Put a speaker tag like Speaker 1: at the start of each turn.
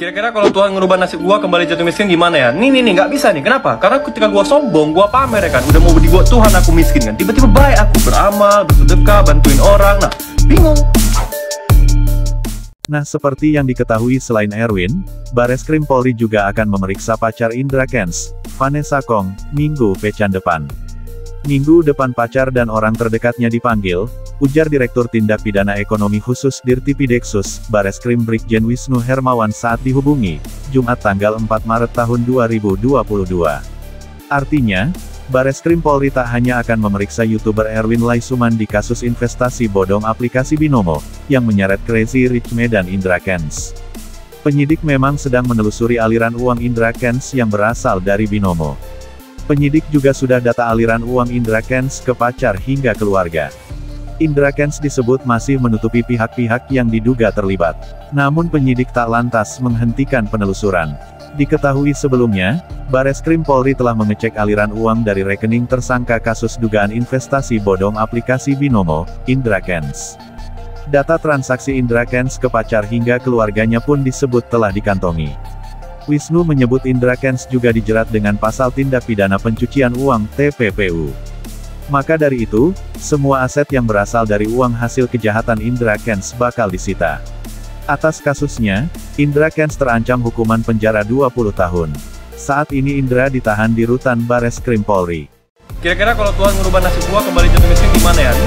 Speaker 1: Kira-kira kalau Tuhan ngerubah nasib gua kembali jatuh miskin gimana ya? Nih, nggak bisa nih. Kenapa? Karena ketika gua sombong, gua pamer ya kan. Udah mau dibuat Tuhan aku miskin kan. Tiba-tiba baik aku beramal, bersedekah, bantuin orang. Nah, bingung.
Speaker 2: Nah, seperti yang diketahui selain Erwin, Bareskrim Polri juga akan memeriksa pacar Indra Kents, Vanessa Kong, Minggu pekan depan. Minggu depan pacar dan orang terdekatnya dipanggil, ujar Direktur Tindak Pidana Ekonomi Khusus Dirtipideksus, Bareskrim Brigjen Wisnu Hermawan saat dihubungi, Jumat tanggal 4 Maret tahun 2022. Artinya, Bareskrim Polri tak hanya akan memeriksa YouTuber Erwin Laisuman di kasus investasi bodong aplikasi Binomo, yang menyeret Crazy Rich Me dan Indra Kents. Penyidik memang sedang menelusuri aliran uang Indra Kents yang berasal dari Binomo. Penyidik juga sudah data aliran uang Indra Kents ke pacar hingga keluarga. Indra Kents disebut masih menutupi pihak-pihak yang diduga terlibat. Namun penyidik tak lantas menghentikan penelusuran. Diketahui sebelumnya, Bareskrim Polri telah mengecek aliran uang dari rekening tersangka kasus dugaan investasi bodong aplikasi Binomo, Indra Kents. Data transaksi Indra Kents ke pacar hingga keluarganya pun disebut telah dikantongi. Wisnu menyebut Indra Kents juga dijerat dengan pasal tindak pidana pencucian uang (TPPU). Maka dari itu, semua aset yang berasal dari uang hasil kejahatan Indra Kents bakal disita. Atas kasusnya, Indra Kents terancam hukuman penjara 20 tahun. Saat ini Indra ditahan di rutan Bareskrim Polri.
Speaker 1: Kira-kira kalau Tuhan ngerubah nasib gua kembali jatuh miskin gimana ya?